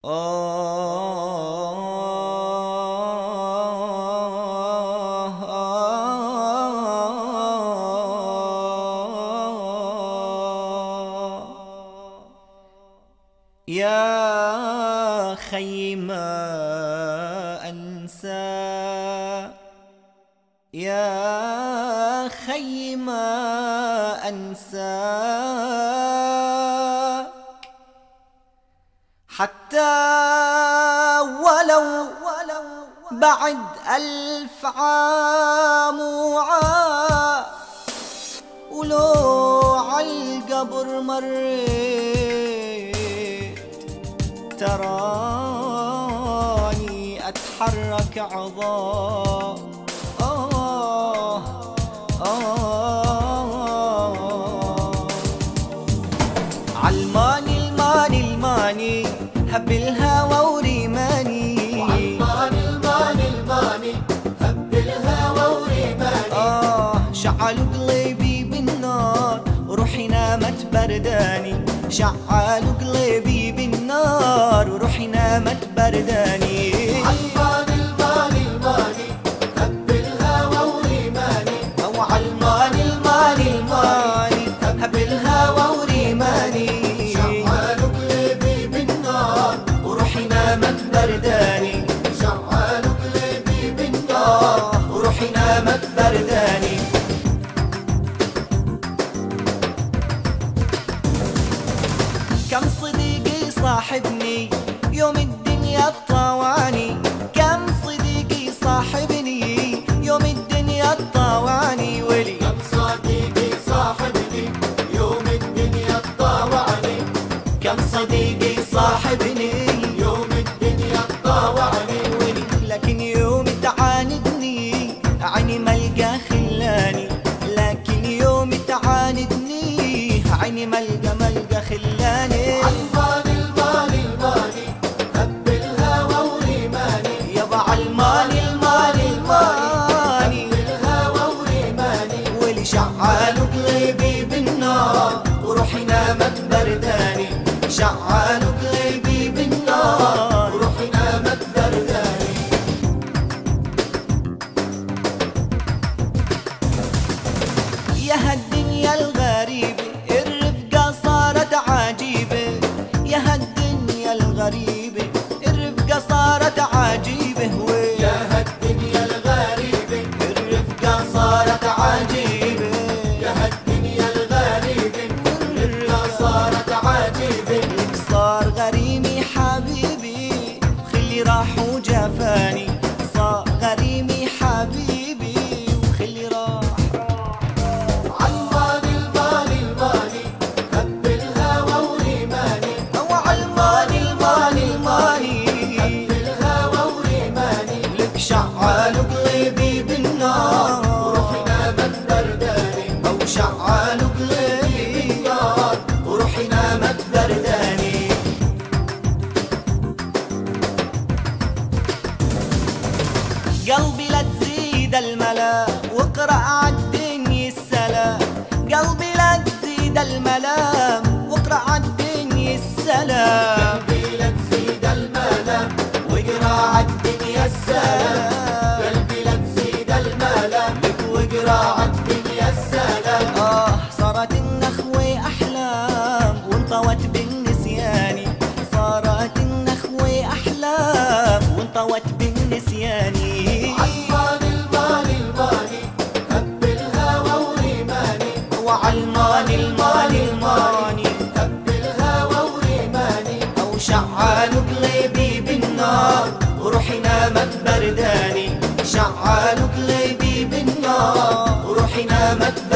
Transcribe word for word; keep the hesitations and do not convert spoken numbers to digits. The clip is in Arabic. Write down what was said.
يا خي ما أنسى، يا خي ما أنساك، حتى ولو بعد ألف عام وعام، ولو عالقبر مريت تراني أتحرك عظام. آه آه علماني الماني الماني هب الهوى وريماني، علماني الماني الماني هب الهوى وريماني. آه شعلوا قلبي بالنار وروحي نامت برداني، شعلوا قلبي بالنار وروحي نامت برداني. علماني الماني الماني هب الهوى وريماني، أو علماني الماني الماني هب الهوى وريماني. شعلوا قلبي بالنار وروحي نامت برداني، شعلوا قلبي بالنار وروحي نامت برداني. كم صديقي صاحبني يوم الدنيا الطواني، كم صديقي صاحبني يوم الدنيا الطواني. ولي كم صديقي صاحبني يوم الدنيا الطاوعني، كم صديقي صاحبني يوم الدنيا الطاوعني. ولي لكن يوم تعاندني عيني ملقى خلاني، لكن يوم تعاندني عيني ملقى ملقى خلاني. علماني الماني الماني هب الهوى وريماني، يابا علماني الماني الماني هب الهوى وريماني. ولي شعلوا قلبي بالنار وروحي نامت برداني، شعلوا قلبي بالنار وروحي نامت برداني. يا هالدنيا الغريبة الرفقة صارت عجيبة، يا هالدنيا الغريبة الرفقة صارت عجيبة. يا هالدنيا الغريبة الرفقة صارت عجيبة، يا هالدنيا الغريبة الرفقة صارت عجيبة. لك صار غريمي حبيبي وخلي راح وجفاني، صار غريمي حبيبي وخلي راح. علماني الماني الماني هب الهوى وريماني، أو علماني الماني الماني هب الهوى وريماني. لك شعلوا قلبي بالنار وروحي نامت برداني، أو شعلوا قلبي بالنار وروحي نامت برداني. قلبي لا تزيد الملا واقرأ عالدنيا السلام، قلبي لا تزيد الملام واقرأ عالدنيا السلام. قلبي لا تزيد الملام واقرا عالدنيا السلام، قلبي لا تزيد الملام واقرا عالدنيا السلام. آه صارت النخوة أحلام وانطوت بالنسياني، صارت النخوة أحلام وانطوت بالنسياني. علماني الماني الماني هب الهوى وريماني، وعلماني الماني الماني هب الهوى وريماني. أو شعلوا قلبي بالنار وروحي نامت برداني، شعلوا قلبي بالنار وروحي نامت